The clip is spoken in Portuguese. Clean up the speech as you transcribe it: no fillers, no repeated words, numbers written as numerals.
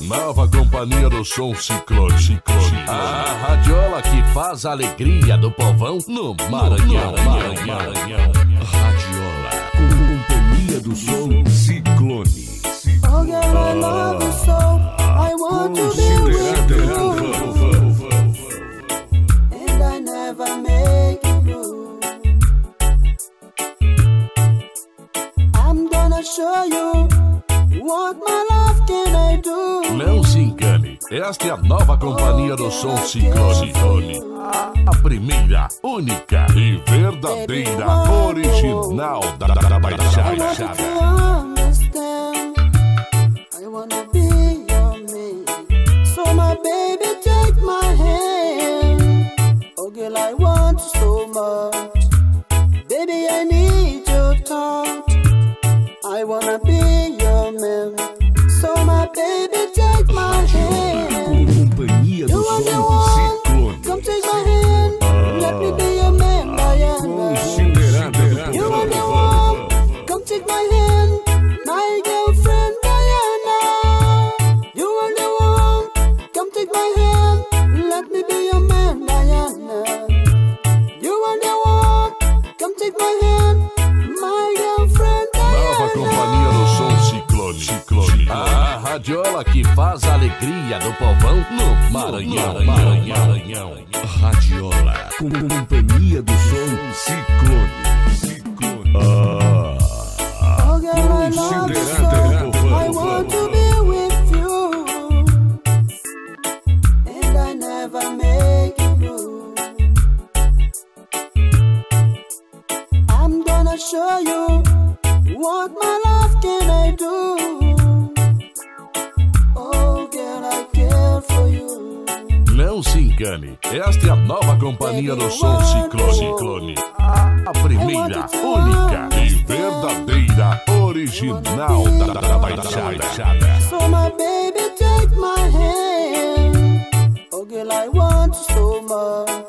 Nova companhia do som Ciclone. A radiola que faz a alegria do povão no Maranhão. Radiola com companhia do som Ciclone. Oh girl, I love you so. I want to be with you, and I never make it through. I'm gonna show you what my love can I do. Não se engane, esta é a nova companhia do som Ciclone. A primeira, única e verdadeira original da Baixada. I wanna be your man. So my baby, take my hand. Oh girl, I want you so much. Baby, I need your touch. I wanna be your man. So my baby, take my hand. Companhia do You are the som one. Ciclone. Come take my hand. Let me be your man, Diana. Considerada You are the one. Come take my hand, my girlfriend Diana. You are the one. Come take my hand. Let me be your man, Diana. You are the one. Come take my hand, my girlfriend Nova Diana. companhia do som Ciclone. A radiola que faz a alegria do povão no Maranhão. Radiola com companhia do som Ciclone. Oh girl, I love you so. I want to be with you, and I never make it through. I'm gonna show you what my love can I do. Oh girl, I care for you. Não se engane, esta é a nova companhia do som Ciclone. A primeira, única e verdadeira original da Baixada. So my baby, take my hand. Oh girl, I want you so much.